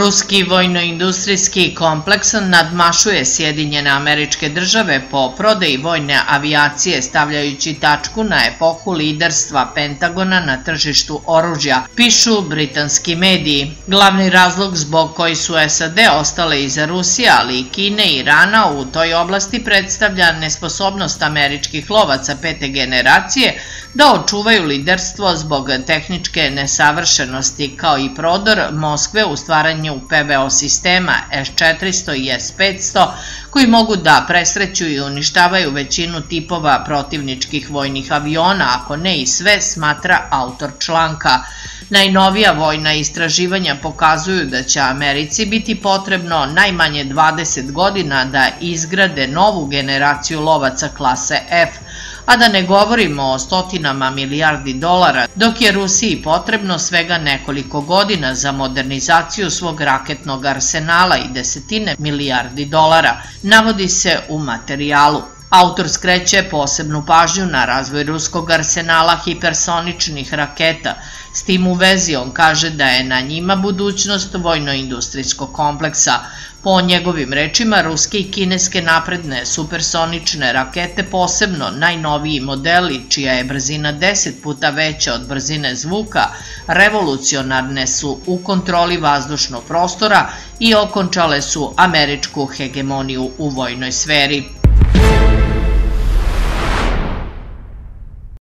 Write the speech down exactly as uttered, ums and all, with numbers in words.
Ruski vojno-industrijski kompleks nadmašuje Sjedinjene Američke Države po prodaji vojne avijacije, stavljajući tačku na epohu liderstva Pentagona na tržištu oružja, pišu britanski mediji. Glavni razlog zbog koji su S A D ostale iza Rusije, ali i Kine i Irana u toj oblasti predstavlja nesposobnost američkih lovaca pete generacije da očuvaju liderstvo zbog tehničke nesavršenosti, kao i prodor Moskve u stvaranju P V O sistema S četiristo i S petsto, koji mogu da presreću i uništavaju većinu tipova protivničkih vojnih aviona, ako ne i sve, smatra autor članka. Najnovija vojna istraživanja pokazuju da će Americi biti potrebno najmanje dvadeset godina da izgrade novu generaciju lovaca klase F, a da ne govorimo o stotinama milijardi dolara, dok je Rusiji potrebno svega nekoliko godina za modernizaciju svog raketnog arsenala i desetine milijardi dolara, navodi se u materijalu. Autor skreće posebnu pažnju na razvoj ruskog arsenala hipersoničnih raketa. S tim u vezi on kaže da je na njima budućnost vojno-industrijskog kompleksa. Po njegovim rečima, ruske i kineske napredne supersonične rakete, posebno najnoviji modeli, čija je brzina deset puta veća od brzine zvuka, revolucionarne su u kontroli vazdušnog prostora i okončale su američku hegemoniju u vojnoj sferi.